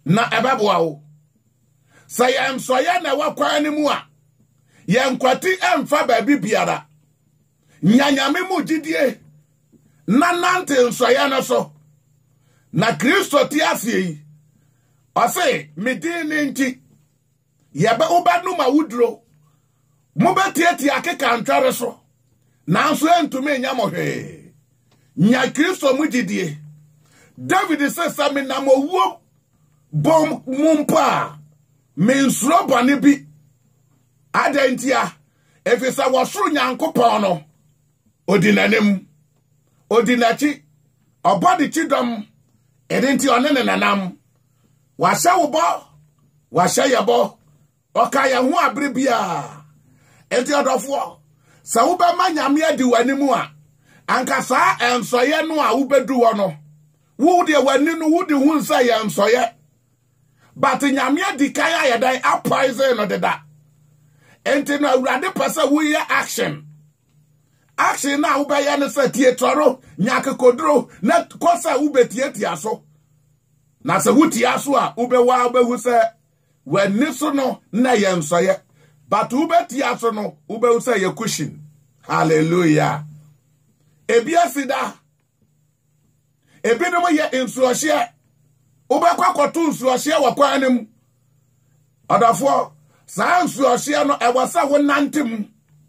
na ebeboa wo sa yem soye na wakwa ni mu a yen kwati emfa ba bibiara nyanyame mu gidie na nante nsoye no so na Kristo ti asie ose medin nti yebe ubanu ma wudro mubetieti akeka ntware so nanso entumi nya mohwe nya Kristo mu gidie David says me na mowo bom mumpa mensuro bone bi adentia efisa wosoro nyankopon no odinanem odinachi obodi chidom edenti onene nanam wahya wo bo wahya yebo okaya hu abrebia enti odofo sa wo be manyame adi wanimu a anka saa ensoye no a wo bedu wo no wo de wani no wo de hu nsa ye ensoye but nyame adi kan ayedan apoison no deda enti no awurade pasa wo ye action na wo be ye no sa tie toro nyakekodro na kosa wo betie tiaso na se wo tiaso a wo be wa be hu se wani so no na ye ensoye but wo be tiaso no wo be hu se ye cushion. Hallelujah. Ebiasida ebinom ye insuohye ubekwa kwato insuohye wakwanem adafo saa insuohye no ewasa wo nantem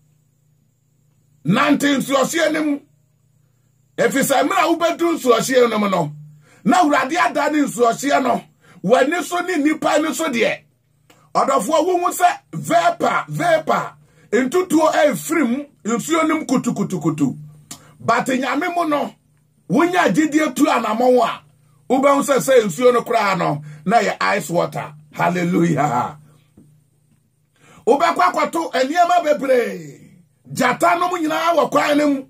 nante insuohye nim efisa mra ubedu insuohye no na urade ada ni insuohye no wani so ni nipa ni so de adafo wo hu se vapor entutuo efrim insuonim kutukutukutu but nyame mu no wonya gidie tu anamon a uba se nsuo no kra no na ye ice water. Hallelujah. Uba kwato eniema bebre jata no mu nyina wakwan nem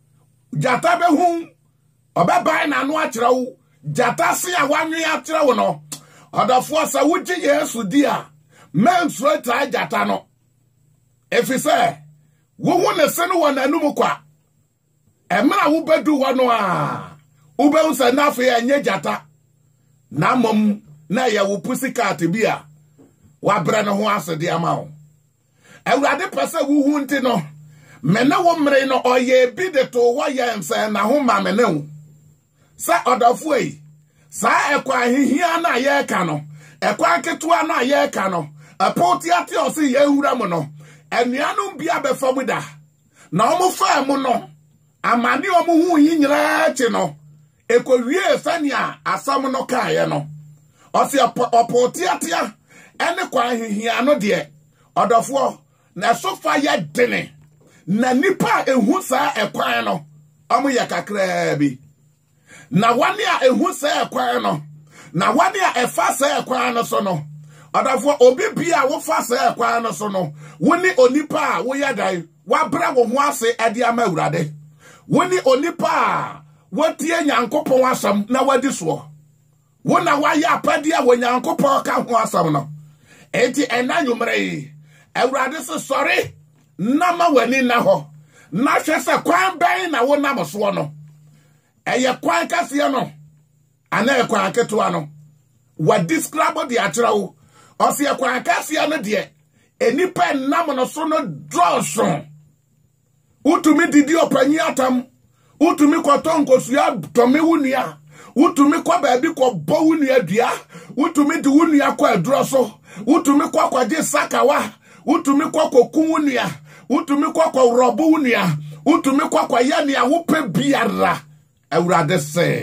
jata be hu obebai na no akira wo jata se a wanwe akira wo no odafo sa wuji Yesu dia mensro tra jata no efise wo hu ne se no wonanum kwa emra wo bedu wono a wo be unsa na afa anye jata na mom na ya wo pussycat bia wa bra no ho asede ama wo awurade pese wo hu nti no mena wo mre no oye bi de to wo ye nsa na ho ma mena wo sa odafo yi sa ekwa hihia na ye ka no ekwa ketua na ye ka no apoti ati o se ye hura mo no enuanum bia be famuda na omo fa mu no amani omo hu yinyira chi no ekowie sania asam no kaye no o se opoti atia ene kwa hihia no de odofo na sofa ya dene na nipa ehu sa ekwan no omo ye kakra bi na wani a ehu sa ekwan no na wani a efa sa ekwan no so no odofo obi bia wo fa sa ekwan no so no woni onipa wo ya dai wa bra wo ho ase ade ama urade woni onipa wotie nyankopon asam na wadi so wona wa ya apade a wo nyankopon ka ho asam no enti enanyumre urade se sorry na ma wani na ho na hwe se kwan ben na wo na moso no eye kwan kase no ana kwan keto no wa describe the atrawo o se kwan kase no de enipa nam no so no droson utumi didi opanyi atam utumi kwaton kosua tome wunia utumi kwa baabi ko bo wunia dua utumi di wunia kwa adroso utumi kwa kwaje sakawa utumi kwa kokun wunia utumi kwa robo wunia utumi kwa yani awope biara awurade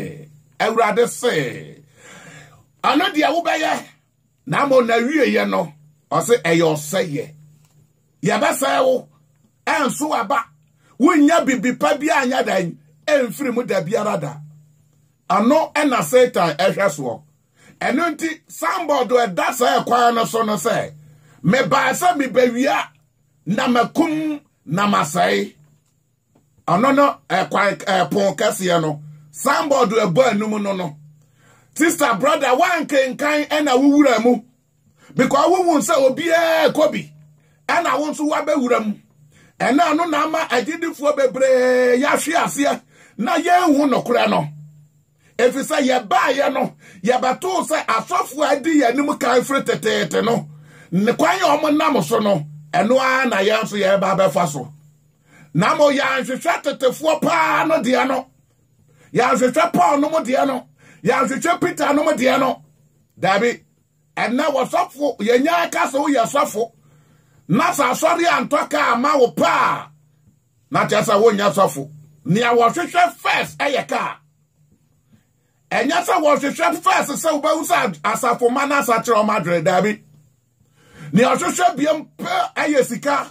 se anodi awobeye na mo na wieye no o se eyo seye ya basa wo enso aba wonya bibipa bia anya dan emfiri mu da biara da ano ena Satan ehweso eno nti sambodo edasa ekwa no so no se me ba sa me bawia na makum na masai ano no ekwa pon kase no sambodo ebo anum no sister brother wan kenkan ena wuwura mu because wo won se obi kobi ena won so wa bewura mu ena no na ma agidifo bebre ya hwe ase na ye hu nokora no If you say ye buy ye no, ye bato say asofo adi ye nim kan fre tetete no. Ne kwan ye omo nam so no, eno a na ye so ye ba befa so. Na mo ya nhwehwe tetefo pa no de no. Ya nhwehwe Paul no mo de no. Ya nhwehwe Peter no mo de no. Dabi, and now wasofo ye nya ka so ye sofo. Na sa sori antoka ama wo pa. Na chesa wo nya sofo. Ni a wo hwehwe first eyeka. Enya sa wo hwehwe first se wo ba usa asafo mana sa kire o madre dabi. Ni a hwehwe biem pe eyesika.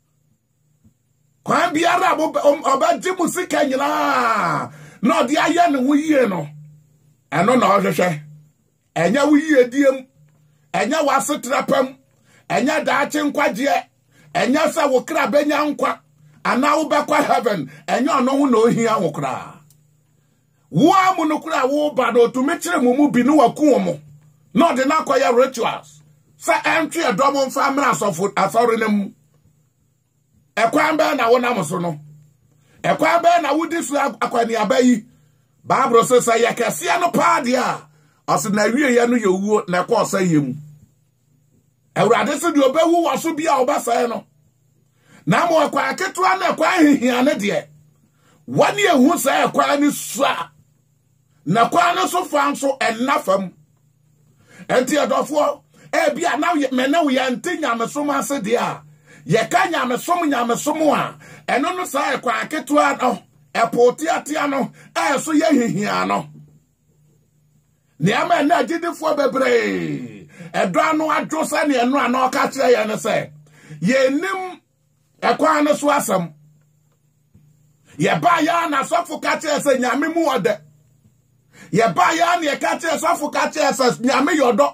Kwan biara oba di musika nyina. No di aye ne wo yie no. Eno na hwehwe. Enya wo yie diem. Enya wasetrapam. Enya daache nkwaje. Enya sa wo kra benya nkwa. Ana wo bekwa heaven. Enya ono hu na ohia wo kra. Wo amu no kra wo ba do to metire mumu bi no waku mo. No de na koya rituals. Sa entry edomo mfa mra asofo asori nem. Ekwan be na wo nam so no. Ekwan be na wo disu akwani abayi. Bible says say yakese no pa dia. Ose na wie ye no ye wuo na kwa osa yem. Ewurade se de obewu waso bia obasa no. Na mo akwa aketua na kwa hihia ne de. Wani ehu sa akwa ni sua. Na kwa no so fanso enafam. Enti adofo bia na me na wo ya ntenya mesom ase de a. Ye ka nyamesom a. Eno no sa akwa aketua no. Epoti atia no. So ye hihia no. Ni ama na gidifo bebre. Edwa no adwosa ne eno ana ka kire ye ne se. Ye nim ekwan no so asam. Ye ba ya na sofo ka kire se nyame mu ode. Ye ba ya na ye ka kire sofo ka kire se nyame yodo.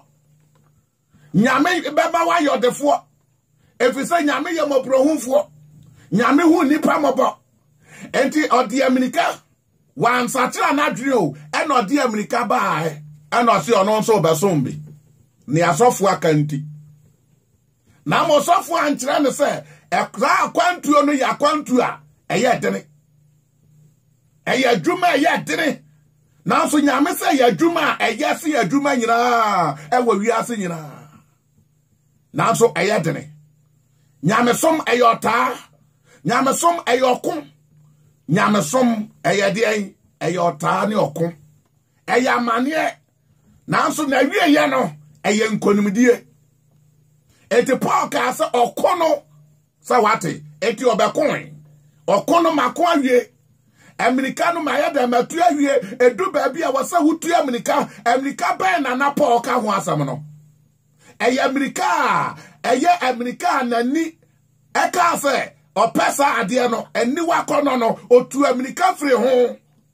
Nyame beba wa yodefo. Efise nyame ye moprohunfo. Nyame hu nipa mobo. Enti odi America wan satira na drio en odi America ba en osi ono nso obesombi. Ni asofo akanti. Na mo sofo ankyere ne se ekra akwantuo no ya kwantu a eye dene. Eye adwuma eye dene. Na so nyame se ye adwuma eye se ye adwuma nyina ewo wiase nyina. Na so eye dene. Nyame som eye ota. Nyame som eye okun. Nyame som eye de eye ota ne okun. Eye amane. Na so na wie ye no eye nkonimdie. Eti Paul ka se okono sa wate eti obekon okono makon awie America no ma ya da matu awie edu ba bia wasa hutu America ba na Paul ka ho asam no eye America na ni eka se opesa ade no eni wakono no otu America free ho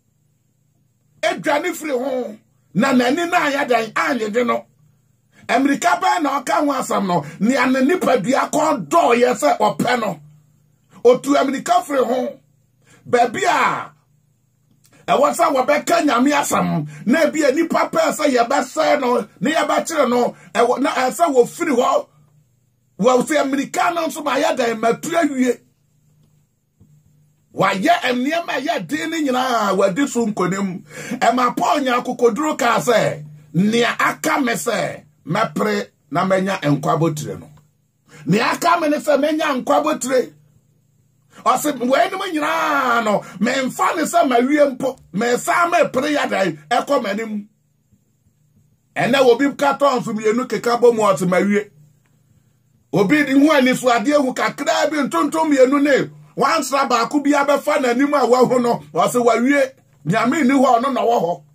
edwane free ho na nani na ya dan anye de no America ba na oka ho asam no ni anani padua kon do ye se ope no otu America free ho babia e wasa wabeka nyame asam na bia nipa pa se ye ba se no ne ye ba kire no na asa wo free ho wo se America no so ma ya dan matu awie wa ye eniema ye din nyina wa di so nkonem e ma Paul nya kokoduro ka se ne aka me se mepre na menya enkwabotire no ne aka me ne se menya enkwabotire ose we ni nyina no me mfa ne se mawie mpo me sa me pre ya dai ekomanim ene obi katon so mienu keka bomu ose mawie obi di hu ani so ade hu kakra bi ntontom mienu ne wansra ba ku bia be fa nanim a wa hu no ose wawie nyame ni ho no na wo ho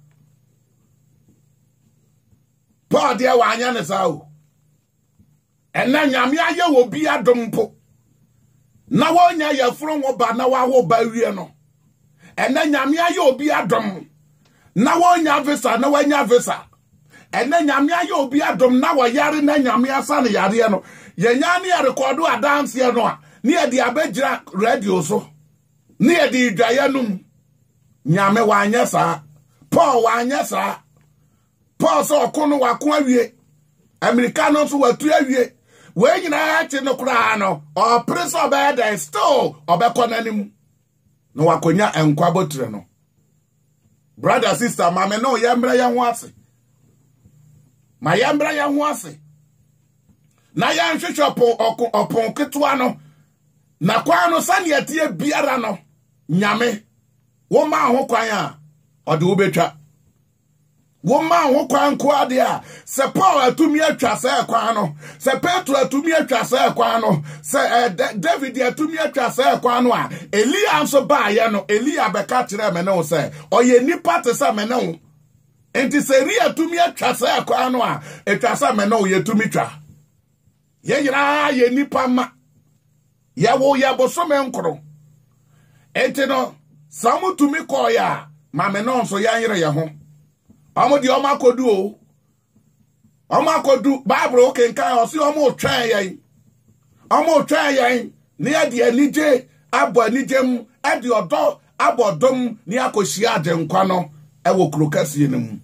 Paul dia wanya ne sao ena nyame aye wo bi adompo na wonya ye furu wo ba na wa ho ba wie no ena nyame aye obi adom na wonya visa na wanya visa ena nyame aye obi adom na wo yare na nyame asa ne yare no ye nya ne record a dance ye no a ne ye di abegira radio so ne ye di dwaye num nyame wanya sa Paul wanya sa Paul so okono wako awie Americano so watu awie we nyina ache no kura no o preso be dey still obekọ nanim no wakonya enkwabotire no Brother, sister, mama no yambra ya wase. Ma yambra ya wase. Na ya nhwehwe opon ketua no. Na kwa no sane atie biara no. Nyame. Wo ma ho kwan a ode wo betwa. Wo ma ho kwan ko ade a se Paul atumi atwa se kwan no. Se Petro atumi atwa se kwan no. Se David atumi atwa se kwan no a Elia nso ba ye no. Elia beka kire me no se oye nipa te se me no. Enti se ri atumi atwa se kwan no a etwa se me no ye tumi twa. Ye yira ye nipa ma. Ya wo ya bosome nkoro. Enti no samu tumi ko ya ma me no nso ya yire ye ho. Omo di omo akodu o. Omo akodu Bible o kenkan o si omo twan yan. Omo twan yan ni ade anije abo anijem ade odo abodom ni akohia ade nkwa no e wo krokasi ne mu.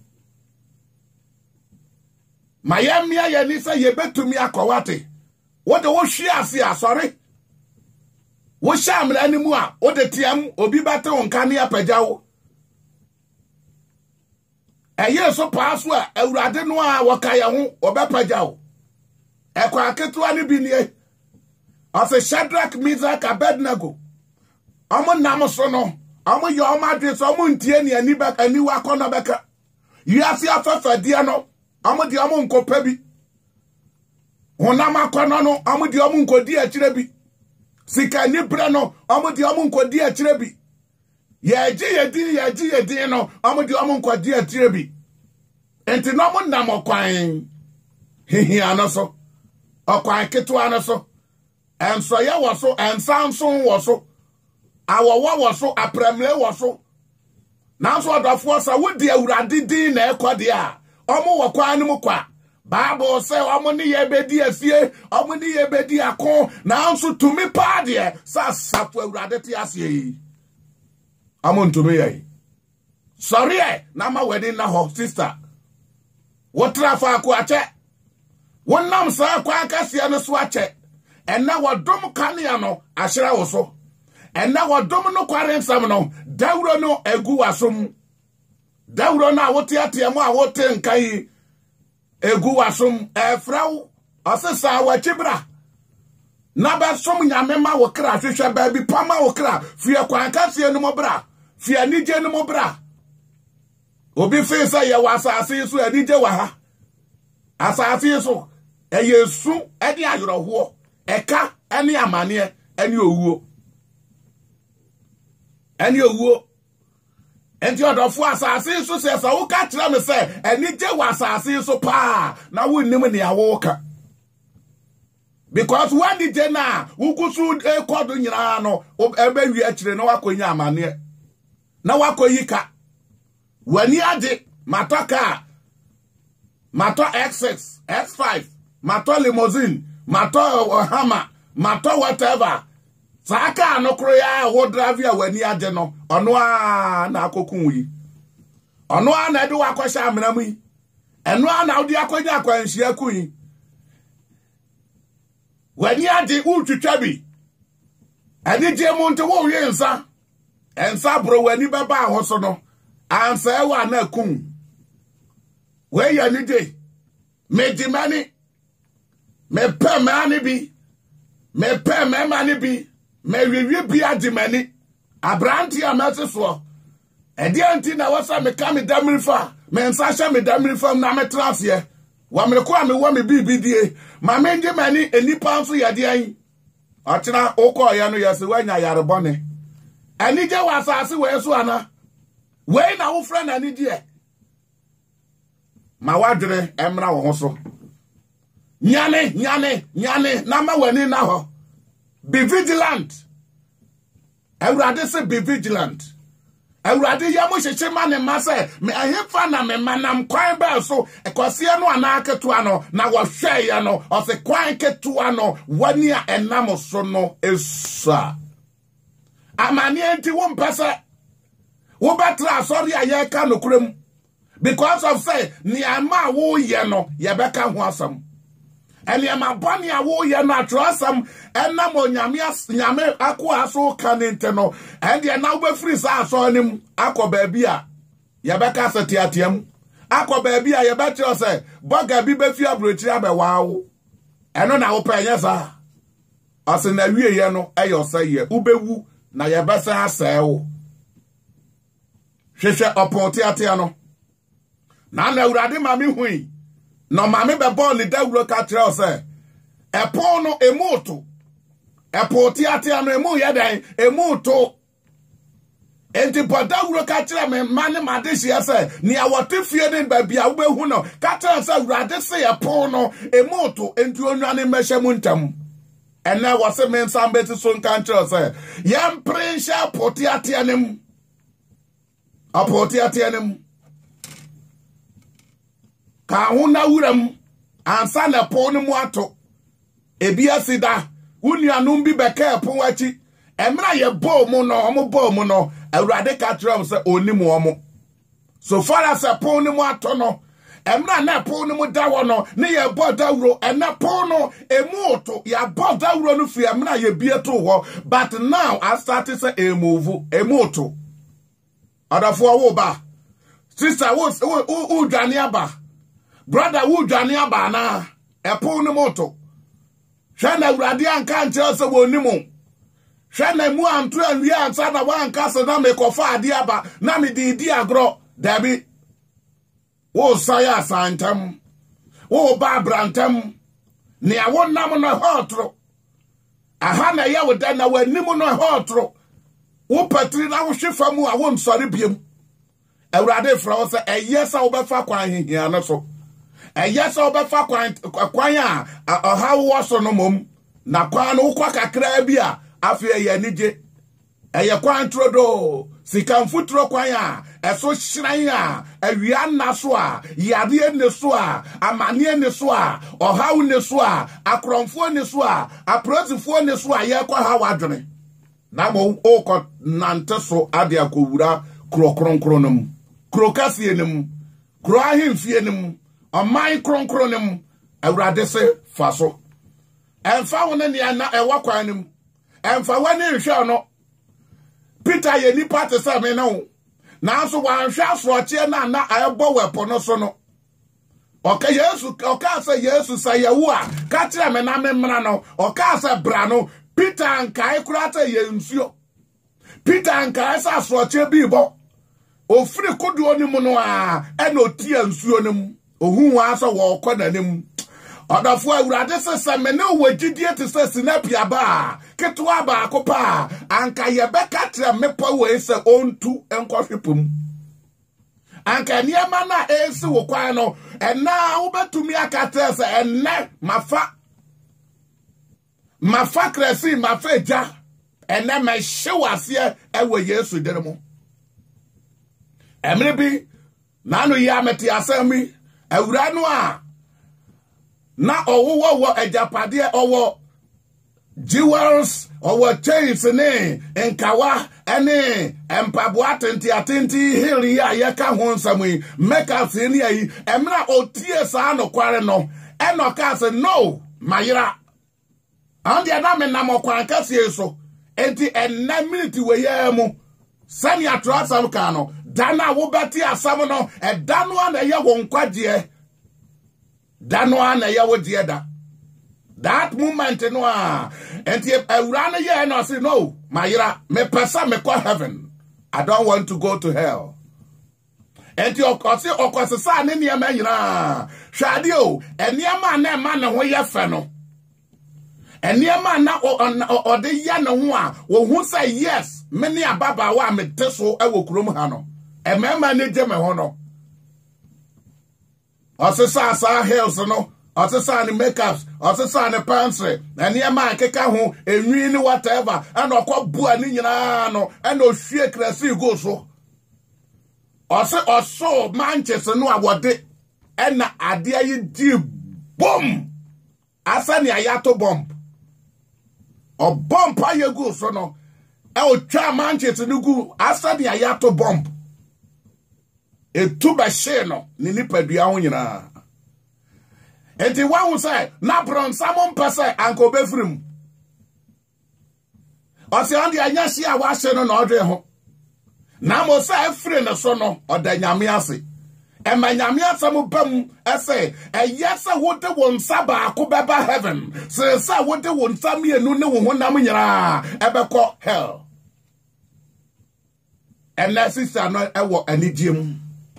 Mayamia ya ni se ye betumi akowate. Wo de wo hwe ase asori. Wo shamra animu a wo de tiam obi bate wonka ne apagyawo. Eye so paaso a awurade no a waka ye ho obepagyawo. Ekwa aketua ne bi nie. Ase Shadrach, Meshach, Abednego. Omo nam so no. Omo ye omo adwe so omo ntie ne ani baka ani wakona beka. Yiase afafa dia no. Omo di omo nkopa bi. Honam akona no omo di omo nkodi akire bi. Sika ni bre no omo di omo nkodi akire bi. Yeji yedi no omo di omo nkodi akire bi. Enti no mo nam okwan. Hihi anaso. Okwan ketu anaso. Enso ye woso ensanso woso. Awowo woso apremle woso. Nanso odafo sa wodi awurade din na ekode a. Omo wokwan ni mu kwa. Bible say omo ni ye bedi afie, omo ni ye bedi akon, nanso tumi pa de sa sapo awurade te ase. Omo ntumi ye. Sorry na ma wedding na ho sister. What trafa ko ache. Wonam sa kwa akase no so ache. Enna wodom kania no ahyira wo so. Enna wodom no kware nsam no dawro no egu wasom. Dawro na wote atemu a wote nkai egu wasom efrawo asesa wachibra. Na ba som nyame ma wo kra hwehwe ba bi pama wo kra fie kwa akase no mobra. Fie anije no mobra. Obi fe sa ye wasase so anije wa ha. Asase so eyesu edi ayoroho. Eka eni amane eni owuo. Eni owuo. Enti odofo asase so se wo ka kire me se eni je wa asase so pa na wonnim ne awoka. Because when the je na wukusu ekodo nyina no ebe wi akire na wakonya amane. Na wakoyika. Wani ade matoka. Mato X6, X5, mato limousine. Mato hammer, mato whatever. Saka no kroya wo drive ya wani ade no. Ono a na akokun yi. Ono a na de wakosha amramu yi. Eno a na odi akonya akwanhia ku yi. Wani ade utwitwa bi. Ani je mu nte wo wie nsa. Ensa bro wani baba ahoso no. Ansa e wa na kun. We ya ni de. Medimani. Me pe mani bi. Me pe me mani bi. Me wiwi bi adimani. Abranti amase so. Edi anti na wasa me ka me damrifa. Me nsasha me damrifa na me trafie. Wa me ko ame wa me bibidie. Ma me nje mani enipa nso yade an. Atena okọ ya no yase wanya yarebone. Ani je wasase we so ana. We na wo fra na ni die. Ma wadre emra wo so. Nyane, na ma wani na ho. Be vigilant. Awurade say be vigilant. Awurade ya mo hyeche ma ne ma say me ahefa na me manam kwan ba so ekwase no ana aketua no na wo hwe ya no o se kwan ketua no wani a enam so no esa. Amani enti wo mpese wo betra sorry aye ka no kurem because of say ni ama wo ye no ye beka ho asam. Eni ama bani a wo ye na trasam enam nyame akwa so kanente no and ye na wo free sa so anim akọ ba bi a Yabeka setiatiam. Ako baby a yabetro say, boga bi be fi abrochi abewa. Eno na open yesa. Ase na wie ye no eyo say ye ubewu na yabesa asewo. Hwehwe opoti atia no. Na na urade mami hui. No mami be born ni dawuro ka kire say. Epon no emoto. Epoti atia no emu ye dan emoto. Enti podawuro ka kire me mane madeshi ase ni awote fie den ba bia wo behu no ka kire say urade say epon no emoto enti onwane mehye muntam. Ene wose men sambeti so nkan kire say yam prensha poti atia nem. Apoti atianem ka huna wuram ansa na po no mu ato ebi asida unuanum bi beka pon wachi emra ye bo mu no omo bo mu no awurade ka tram se onimu omo so far as pon no mu ato no emra na pon no mu dawo no ne ye bo dawro ena pon no emu oto ya bo dawro no fi emra ye bieto ho but now I started say emu oto Adafo wo ba sister wo dwane aba brother wo dwane aba na epo ne moto hwe na urade anka nche se wonimu hwe na mu anto anwi ansa na wanka se na mekofa ade aba na me di agro dabi wo saya santam wo ba brantam ne awon nam no hotro aha na ya wo dan na wanimu no hotro wo patri na wo hwefa mu a wo nsore biem awurade fra se eyesa wo befa kwan hihia na so eyesa wo befa kwan a oha wo so no mom na kwan no kwa kakra bi a afi eye nije eye kwan trodo sikamfutro kwan a eso hyiran a awia na so a yade ne so a amane ne so a oha wo ne so a akromfo ne so a aprozifo ne so a ye kwa ha wadwene na mo oko nante so ade akowura kro kronkronum kro kasienim kro ahemfienim amai kronkronim awurade se faso emfa wona ne na ewa kwanim emfa wani hwe no Peter ye nipa te se me no na so wan hwe asroche na ayebo wepo no so no oka se Yesu sa yewu a ka kire me na me mra no oka se bra no Peter ankai kurata ye nsuo Peter ankai sa asroche bibo ofiri koduo ni mu no a ena otia nsuo nim ohun wa so wo kodanim odafo awurade se me ne wagidie te se sinapia ba ketwa ba akopa anka ye beka tre mepo we se ontu enkohwepum anka niema na esi wo kwan no ena wo betumi akatre se enne mafa kresi mafa ja enne me hwewase ewe Yesu deremo emrebi nanu ya meti asemi awura no a na owo ejapade owo jewels owo chains ne enkawa ene empaboa atenti hili ya yeka ho nsamui make us ni ayi emra otie sa no kware no enoka se no mayira andi na me na mokwan kase so enti enna minute we yemu sani atrasam ka no dana wo beti asam no edano na ye won kwade dano na ye wo die da that moment no enti awura na ye no say no mayira me pesa me kwa heaven I don't want to go to hell enti okosesa ne ne ma nyina hwade o eniema na ma ne ho ye fe no eniema na ode ye ne ho a wo hu say yes me ne ababa wa me teso e wo krom ha no emema ne je me ho no osesa sa hills no osesa ni makeups osesa ni pantry eniema akeka ho enwi ni whatever and okobua ni nyina no and ohwie krasi go so oso Manchester no awode ena ade ayi di boom asa ni ayato bomb o bomb aye go so no e o twa Manchester no gu asa ni ayato bomb etuba she no ni nipadua ho nyina enti wahu say na bron samon pese anko befrim o se andi anya hia wa hye no na odwe ho na mo sa efre ne so no oda nyame ase e ma nyame asam bam ese yesa wode won saba akobeba heaven se sa wode won samienu ne wo honam nyira ebekọ hell and that sister no ewo anigiem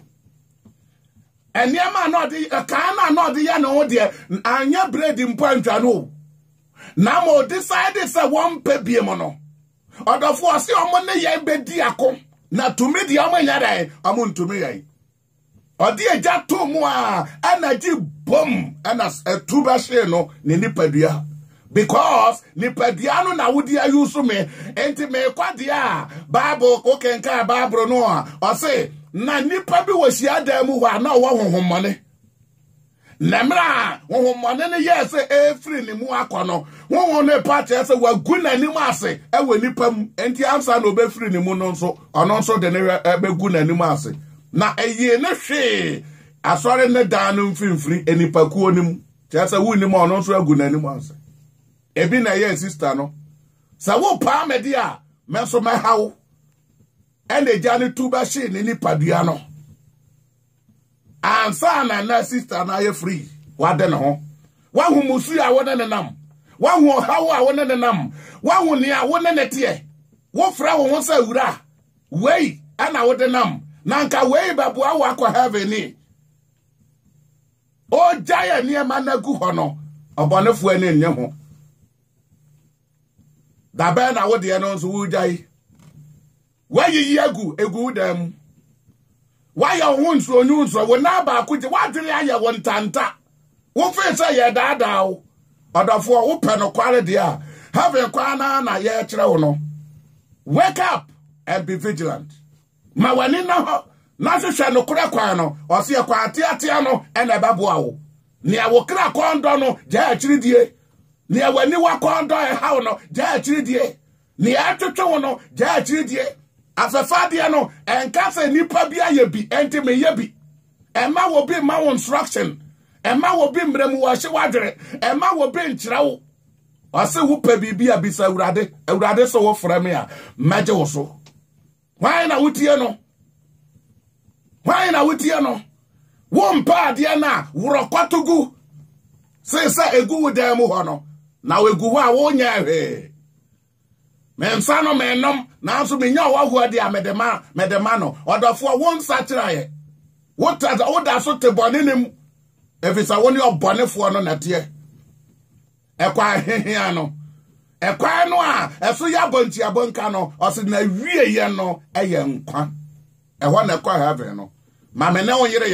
eniema no de kana no de ya no de anya bread mpantwa no na mo decide say one pe biem no odofo ase omo ne ye bedi akọ na tumi di omo nya dai omo ntumi yan odi eja to mu a energy bomb ana tuba she no ne nipadua because nipadua no na wodi ayusu me enti me kwadia bible ko kenka bible no o say na nipa bi wo hia da mu wa na wo honhommone namra honhommone ne yes free ni mu akono won ne part yes wa guna ni mu ase e we nipa mu enti ansa na obe free ni mu no nso ono nso de ne be guna ni mu ase na eye ne hwe asore ne dan no mfimfiri enipa kuo ni mu chese wu ni mu ono nso aguna ni mu ase ebi na ye sister no sa wo pa media menso me hawo ene jani tuba she ni padua no ansa na sister na ye free wade ne ho wa hu musu a wona ne nam wa hu hawo a wona ne nam wa hu ni a wona ne tie wo fra wo ho sa wura wei ana wode nam na nka wei babu a wa kwa heaven ni o jaya ni ma na gu ho no obonefo ene nye ho da be na wo de no nso wo jai why yi egu dem why your wounds onyu nso wo na ba ku je wa dwere aye wo ntanta wo fe say ye daada o odofo wo pe no kware de a have kwa na ye kire wo no wake up and be vigilant ma wani na ho na hwehwe no kure kwa no o se kwa atiatia no e na babo awo ne awo kra kondo no je akiri die ne wani wa kondo e hawo no je akiri die ne atwetwe no je akiri die afefa de no enka se nipa bia ye bi enti me ye bi ema wo bi ma wo instruction ema wo bi mremu wo hye wadwere ema wo bi nkyira wo ase wo pa bibia bisa awurade so wo fra me a maje wo so why na wutie no wo mpa de na worokwatogu se egu wo dem ho no na wegu ho a wo nya hwe mensano menom na nso menya wa ho de medema no odofo won satiraye woda so te bonenem efisa woni obonefo no nate ekwa hehia no ekwa no a eso ya bonti abonka no osi na wie ye no eye nkwa eho na ekwa heaven no mame na onyere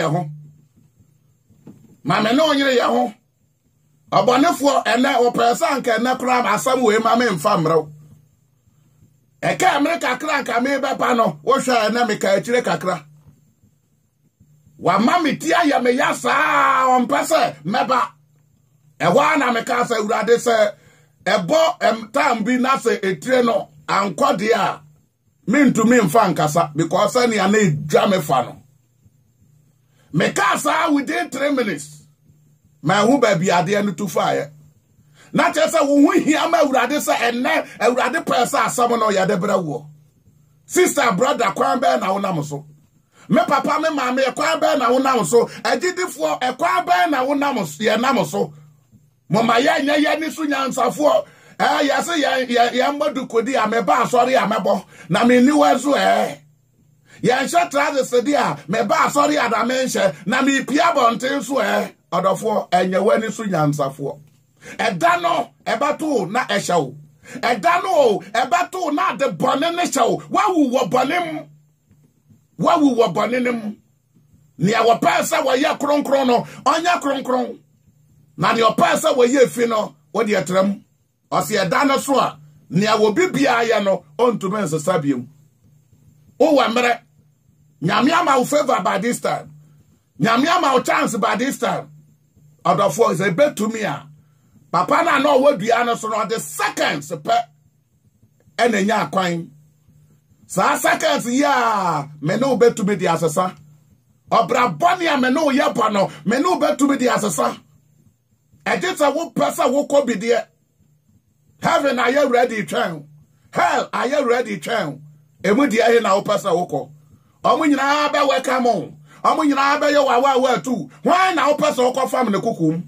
ye ho obonefo ene opesa nka na kra asam we mame mfa mrew eka America kranka me bepa no wo hwa na me ka akire kakra wa mami ti aya me yasa on pese meba ewa na me ka se urade se ebo tambi na se etire no ankode a mintu me mfa nkasa because ani ana edwa me fa no me ka sa within 3 minutes ma hu ba bi ade no tu fa na chese wo hu hia ma urade se enne urade pesa asam no ya de brawo sister brother kwan be na wonam so me papa me mama kwan be na wonam so agidifo kwan be na wonam so ye nam so mama ya nya ye ni so nyansafo ya se ya madu kodi ameba asori amebo na me ni wezu ya nsha traze sedi a me ba asori adamenhye na me pia bonten so odofo enye wani so nyansafo edano ebato na eshawo edano ebato na de bonene shawo wawu wo bonenem ni awo pesa wo ye kronkron no onya kronkron na ni opesa wo ye fi no wo de etrem o se edano so a ni awo bibia ya no ontumen sesabiem o wa mere nyame ama wo favor by this time nyame ama wo chance by this time odofo is a bet to me a papa na no wadua no so no the seconds pe enenya akwan sa seconds ya me no betu me di asesa obra boni a me no yebo no me no betu me di asesa ejita wo pesa wo ko bidie heaven are you ready twan hell are you ready twan emu dia he na wo pesa wokọ omo nyina ba welcome on omo nyina ba yo wa tu why na wo pesa wokọ fam ne kukum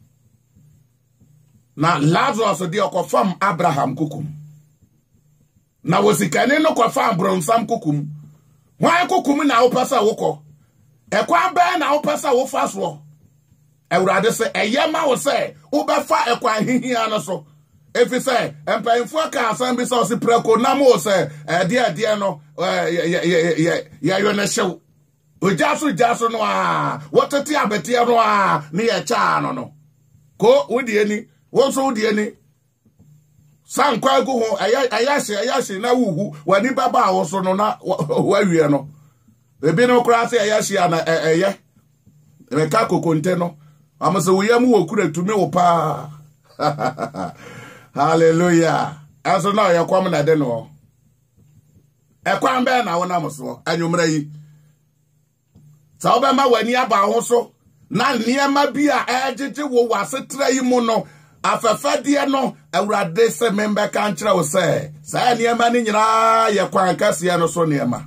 na Lazarus di okọ fam Abraham kukum na wosikane no kọ fam bronsam kukum why kukum na wo pesa wokọ ekwa ba na wo pesa wo faso Ewurade se eyema wo se wo be fa ekwa hihia no so efi se empayinfo ka asan bi se o se preko na mo se de no ya yo na hyew ojaso no a wotete abete no a ne ye cha no ko wodi ani wonso wodi ani sankwa gu ho ayahye na wuhu wani baba wo so no na wawie no ebi no kra se ayahye na reka kokonte no amase wo yam wo kura tumi wo pa hallelujah aso na ya kwam na de no ekwam be na wona moso anwumra yi sa oba ma wani aba ho so na niema bi a ejeje wo wasetra yi mu no afafade no Awurade se member kan kire wo se sa niema ni nyina ye kwan kase no so niema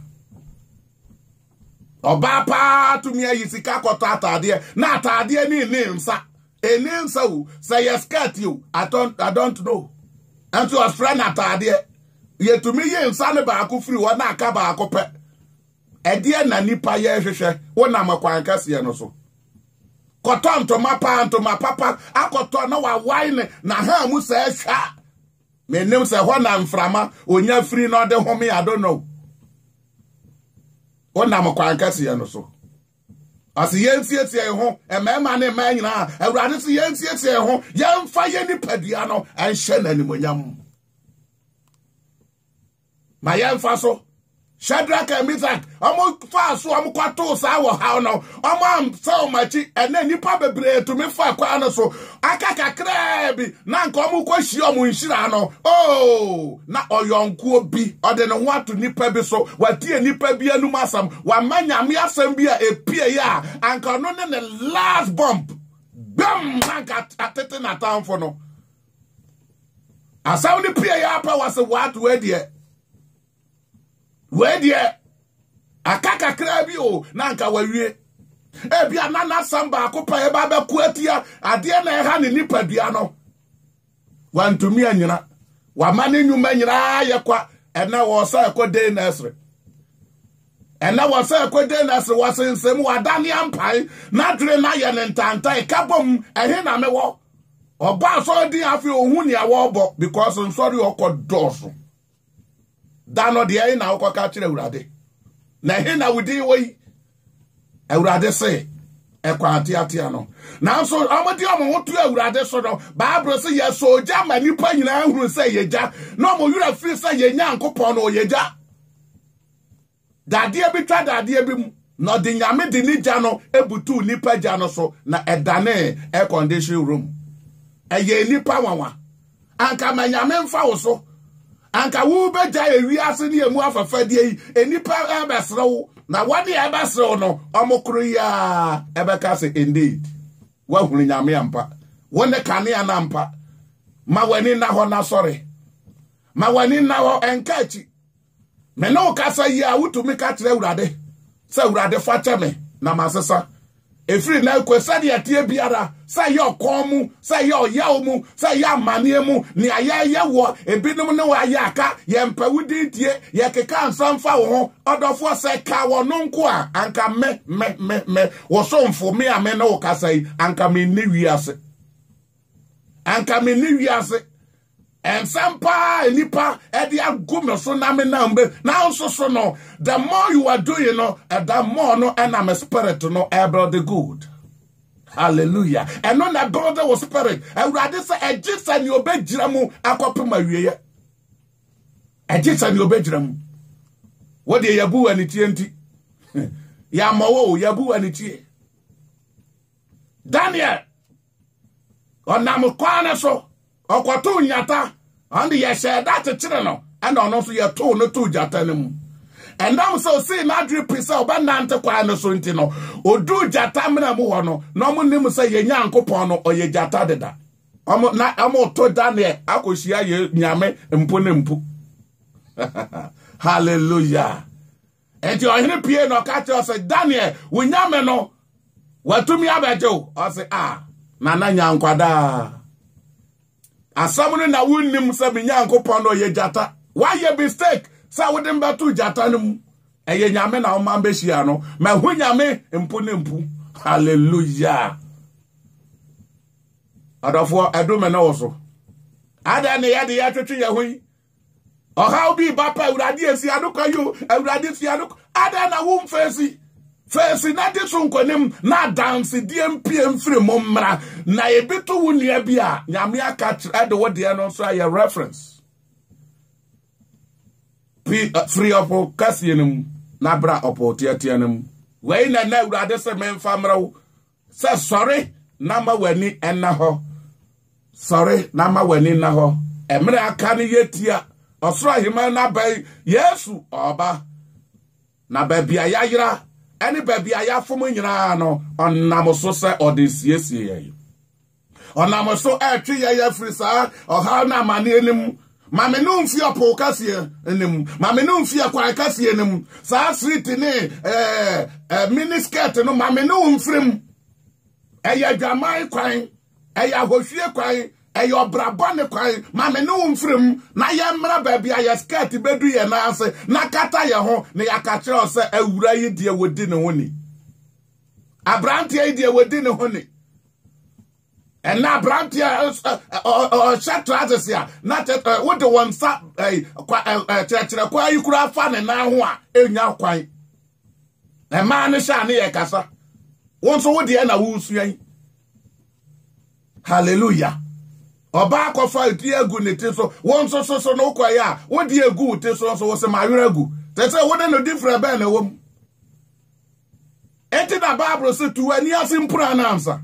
Oba pa tumi ayi sika koto atade na atade ni nsa enensa u say yes skirt you I don't know and to us friend atade ye tumi ye nsa ne ba ko free wo na aka ba ko pe ede na nipa ye hwehwe wo na makwan kase no so koto ntoma papa akoto na wa wine na ha mu se hwa menem se ho na mframa onya free no de home I don't know Ona mkwankasi ya no so. Asi yentietie ho, emema ne ma nyina, Awurade si yentietie ho, yemfa ye nipadua no enhye nanimonyam. Ma yemfa so. Shadrach and Meshach, omo fa so omo kwato sa wo ha no. Omo am so machi ene nipa bebre to me fa kwa no so. Akaka krebi na nka omo kwahyi omo nhira no. Oh, na oyonko bi ode no wato nipa bi so. Watie nipa bi anu masam. Wa manyame asam bi a epie ya. Anka no ne the last bump. Bam anka atete na town for no. Asaw ni pie ya pa was what we there. Where dear akaka krabi o na nka wawie ebia na samba akopa e ba be kuatia ade na e ha ne nipadua no wantumi anyina wa mane nyuma nyira yakwa ena wo sa ekode nasre ena wo sa ekode nasre wasensem wadane ampai na dure na ye ne ntanta e kabom ehe na mewo oba so di afi ohun ne awo bo because nsori okodoso Dano de na ukoka kire Awurade na he na wudi wei Awurade se ekwa atiatia no na so amodi omohotu Awurade so no Bible se ye soja manipa nyina huru se yeja no mo yura free se ye nyankopon no yeja dade bi twa dade bi mu no de nyame de ni ja no ebutu nipa ja no so na edane air condition room eye nipa wanwa anka manyame mfa wo so Anka wu beja ewiase ne emu afafade yi enipa ebesrew na wade ebesrew no omokuru ya ebeka se indeed wa hunu nyame ampa wone kane anampa ma wani na ho na sori ma wani na ho enkachi me no kasa yi a wutumi ka kire Awurade se Awurade fache me na masesa efiri na kwesa de atie biara say your komu say your yawmu say ya maniemu ni aya wo ebinum ne wa ya aka ye mpawudi tie ye keka ansamfa wo ho odofo say ka wo no nko a anka me wo so mfo me ame na wo kasai anka me ni wiase ensampa enipa edi agum so na me na mbe na so no the more you are doing no the more no and I'm a spirit no able the good. Hallelujah. And non that brother was spirit. And rather say a jits and your bed jiramu akwapu mawie. A jits and your bed jiramu. What de yabu and itienti? Ya mawo yabu and itie. Daniel. Onamukwana so. Okwatu nyata. And ye share that chire no. And on so ye to no to jatanemu. And now so see na dri pisa oba nante kwa no so ntino odu jata mena mu ho no no mo nim say ye nyankopon no oye jata deda omo na amo to Daniel akohia ye nyame mpo ne mpo Hallelujah. And you are in a pier no catch us say Daniel, we nyameno. What to me abejo? I say nana nyankwada. Asamune na wunim se binyankopon no ye jata. Why ye mistake? Sa wodem batu jata num. Eye nyame na o man behia no. Ma hu nyame mpu ne mpu. Hallelujah. Adofo edome na wo so. Ada ne ye de ya twetwe ye hu. O how be bapa urade esi adokwa yo, urade si adok. Ada na wo mfesi. Fesi na de so nkonim na dance DMP mfiri momra na ebitu wunia bia nyame aka de wode no so aye reference. Free up kasienim na bra opotiatianim. We na urade se memfa mrawo. Se sorry na ma wani enna ho. Sorry na ma wani na ho. Emre aka ne yetia. Osoro hima na bai Yesu oba. Na ba bia yayira. Any baby aya fom nyina no onam so se odesiesie ye. Onam so atwi ye free sa o ha na mane enim. Mame no mfi opo kasie enim. Mame no mfi akwa kasie enim. Sa street ni mini skirt no mame no mfrim. Eya dwamai kwan, eya hohwie kwan, eya obrabone kwan, mame no mfrim na ye mra baby aya skirt bedu ye na ase na kata ye ho na ya ka kire se awura yi de wodi ne ho ni. Abrante yi de wodi ne ho ni. And na abrante shatrases ya na what the one sa chire kwa yi kura fa ne na ho a enya kwan. E ma ne sha ne ye kasa. Won so wodi e na wo suan. Hallelujah. Oba kofa iti egu ne te so won so no kwa ya wodi egu te so wo se ma were egu te se wodi no different be na wom enti na Bible se tu ani asimpura na ansa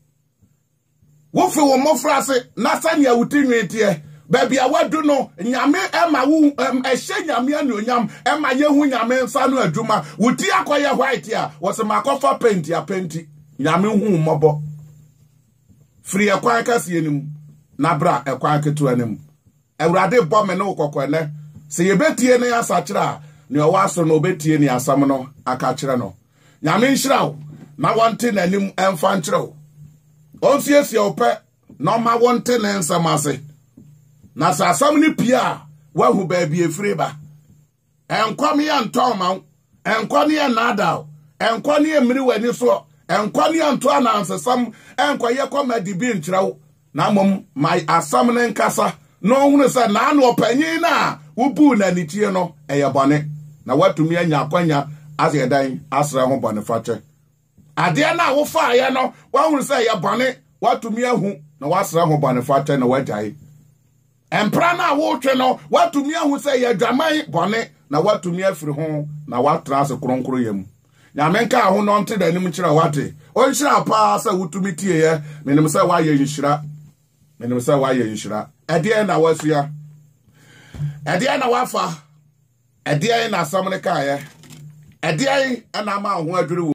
wo fe wo mofra se na sanya wutinwe tie ba bia wadu no nyame ema wu ehye nyame anyonyam ema yehu nyame nsa no adwuma wuti akoye white ya wo se makofa penti nyame hu mobo free akwa kasie nim na bra ekwa ketu anem awurade bɔ me no kokone se yebetie ne asakira ne owaso no obetie ne asam no aka kire no nyame nhiraw na wonte nanim emfa nkiraw onsiesie opɛ na ma wonte ne nsamase na sa asam ne pia wahu ba bi efire ba enkom ya ntɔma enkom ya nada enkom ya mmiri wani so enkom ya nto anansesam enkoye komadi bi nkiraw na mom my asam ne nkasa no hunu se na anu opanyin na ubu na nitie no eye bone na watumi anya akwanya azedan asra ho bone fache ade na wo fa ye no wa hunu se eye bone watumi ahu na wasra ho bone fache na wajai empra na wo twe no watumi ahu se eye dwaman bone na watumi afiri ho na watra se kronkro yam nyamenka ahu no nte da nim kira wate on kira pa se wutumi tie ye menim se wa ye yishira menim se wa ye yishira ade na wasua ade na wafa ade na samne ka ye ade na ma ho adwuru